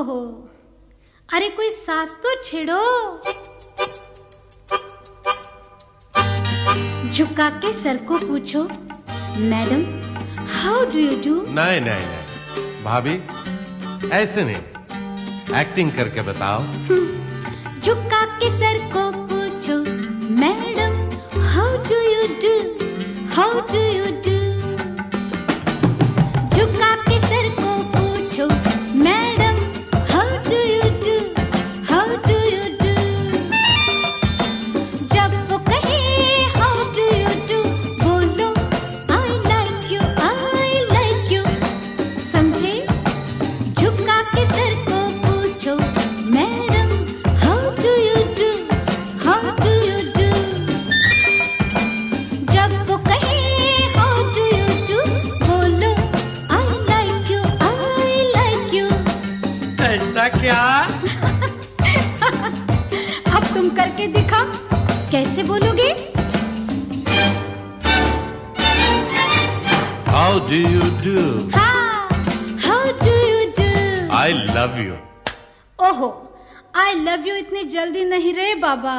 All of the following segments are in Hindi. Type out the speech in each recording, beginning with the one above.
ओहो, अरे कोई सास तो छेड़ो। झुका के सर को पूछो, madam how do you do. नहीं नहीं नहीं भाभी, ऐसे नहीं, एक्टिंग करके बताओ। झुका के सर को पूछो, madam how do you do, how do you do. झुका के सर को पूछो, madam how do you do, how do you do. जब वो कहे हाउ डू यू डू, बोलो I like you, I like you. समझे? झुका के सर को पूछो, madam how do you do, how do you do. जब वो कहे हाउ डू यू डू, बोलो I like you, I like you. ऐसा क्या? अब तुम करके दिखा, कैसे बोलोगे? How do you do. हाँ, how do you do. I love you. ओहो, आई लव यू इतनी जल्दी नहीं रे बाबा।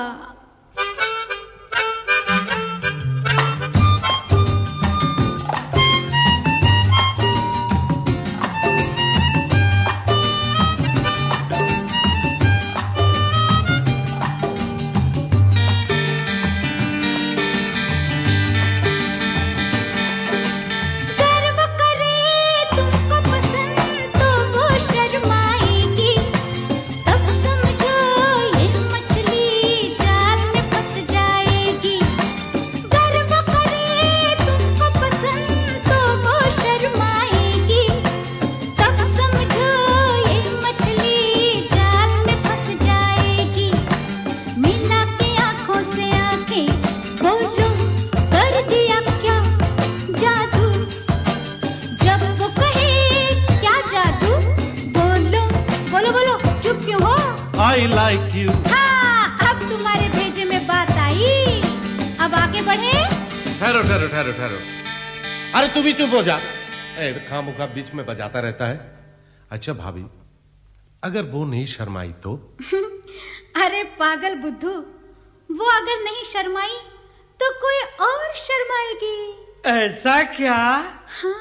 गर्व करे तुमको पसंद तो वो शर्माएगी, तब समझो ये मछली जाल में फंस जाएगी। गर्व करे तुमको पसंद तो वो शर्माएगी, तब समझो ये मछली जाल में फंस जाएगी। मिला के आंखों से आंखें, बोलो कर दिया क्या जादू। जब वो कहे क्या जादू, बोलो बोलो बोलो, चुप क्यों हो? I like you. हाँ, अब तुम्हारे भेजे में बात आई, अब आगे बढ़े। ठहरो ठहरो ठहरो ठहरो, अरे तू भी चुप हो जा। खामुखा बीच में बजाता रहता है। अच्छा भाभी, अगर वो नहीं शर्माई तो? अरे पागल बुद्धू, वो अगर नहीं शर्माई तो कोई और शर्माएगी। ऐसा क्या? हाँ।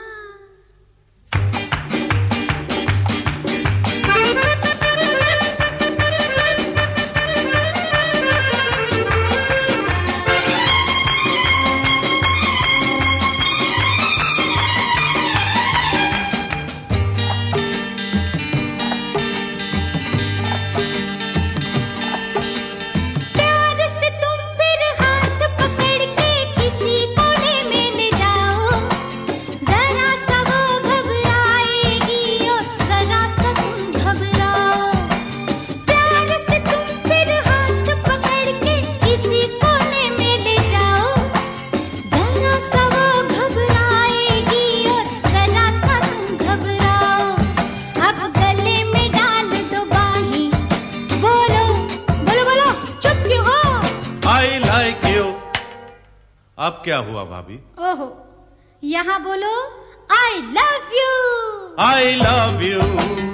प्यार से तुम फिर हाथ पकड़ के किसी कोने में ले जाओ, जरा सा वो घबराएगी और जरा सा तुम घबराओ। प्यार से तुम फिर हाथ पकड़ के किसी कोने में ले जाओ, जरा सा वो घबराएगी और जरा सा तुम घबराओ। अब गले में डाल दो बाहें, बोलो बोलो बोलो, चुप क्यों हो? I like you. अब क्या हुआ भाभी? ओहो, यहाँ बोलो I love you. I love you.